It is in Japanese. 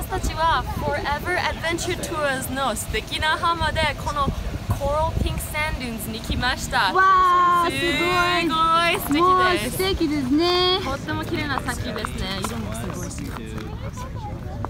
たちは Forever Adventure Tours の素敵な浜でこのコラルピンクサンドゥーンズに来ました。 わー、すごい。 もう素敵です。 素敵ですね。 とっても綺麗な滝ですね。色もすごいします。